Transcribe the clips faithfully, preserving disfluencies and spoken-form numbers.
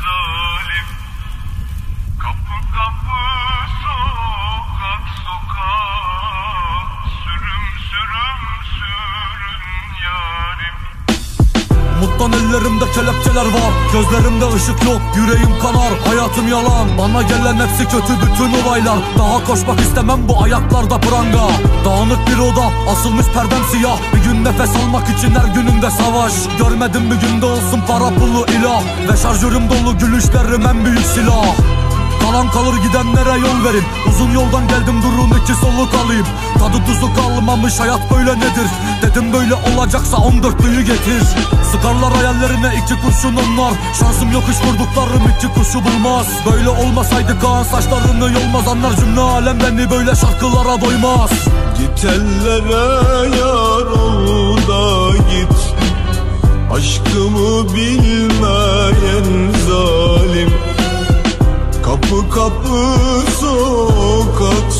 zalim. Kapı kapı sokak sokak, sürüm sürüm sürün yarim. Umuttan ellerimde kelepçeler var, gözlerimde ışık yok, yüreğim kanar, hayatım yalan. Bana gelen hepsi kötü bütün olaylar. Daha koşmak istemem bu ayaklarda pranga. Dağınık bir oda, asılmış perdem siyah. Bir gün nefes almak için her günümde savaş. Görmedim bir günde olsun para pulu ilah. Ve şarjörüm dolu gülüşlerim en büyük silah. Kalan kalır gidenlere yol verin. Uzun yoldan geldim durun iki soluk alayım. Tadı tuzu kalmamış hayat böyle nedir? Dedim böyle olacaksa on dörtlüyü getir. Sıkarlar hayallerine iki kurşun onlar. Şansım yok hiç vurduklarım iki kuşu bulmaz. Böyle olmasaydı Kaan saçlarını yolmaz anlar. Cümle alem beni böyle şarkılara doymaz. Git ellere yar ol da git. Aşkımı bilmeyen zalim. Kapı kapı sokak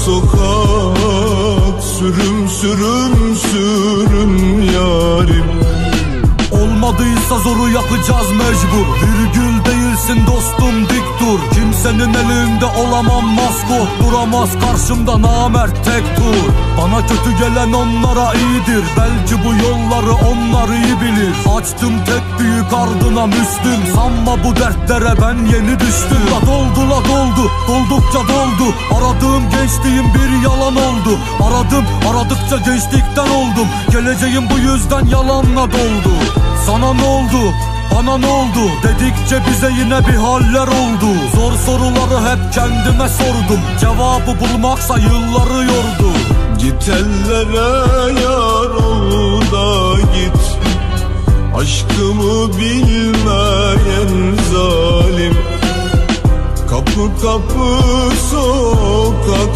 sokak, sürüm sürüm sürüm yarim. Olmadıysa zoru yapacağız mecbur. Virgül değilsin dostum dik dur. Kimsenin elinde olamam maskot. Duramaz karşımda namert tek tur. Bana kötü gelen onlara iyidir. Belki bu yolları onlar iyi bilir. Açtım tek büyük ardına Müslüm. Sanma bu dertlere ben yeni düştüm. La doldu la doldu, doldukça doldu. Aradığım gençliğim bir yalan oldu. Aradım aradıkça gençlikten oldum. Geleceğim bu yüzden yalanla doldu. Sana ne oldu? Bana ne oldu? Dedikçe bize yine bir haller oldu. Zor soruları hep kendime sordum. Cevabı bulmaksa yılları yordu. Git ellere yar ol da git. Aşkımı bilmeyen zalim. Kapı kapı sokak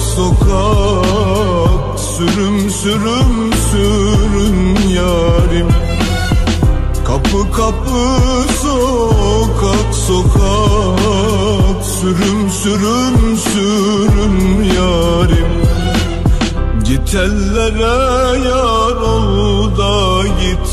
sokak, sürüm sürüm sürün yarim. Kapı kapı sokak sokak, sürüm sürüm sürüm yarim. Git ellere yar ol da git.